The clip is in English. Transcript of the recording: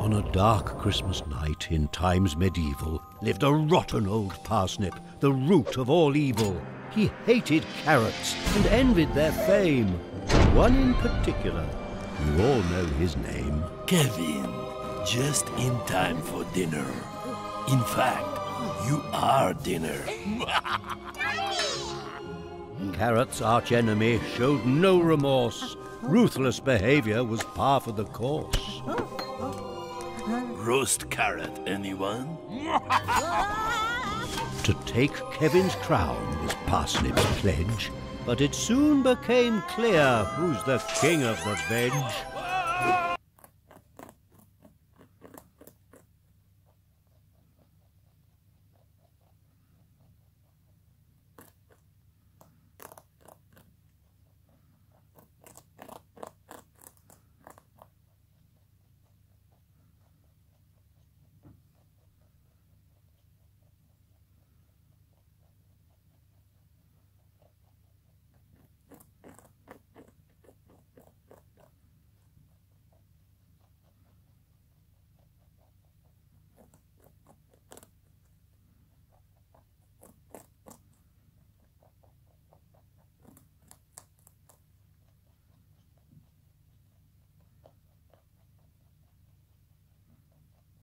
On a dark Christmas night in times medieval lived a rotten old parsnip, the root of all evil. He hated carrots and envied their fame. One in particular, you all know his name. Kevin, just in time for dinner. In fact, you are dinner. Carrot's archenemy showed no remorse. Ruthless behavior was par for the course. Roast carrot, anyone? To take Kevin's crown was Parsnip's pledge, but it soon became clear who's the king of the veg.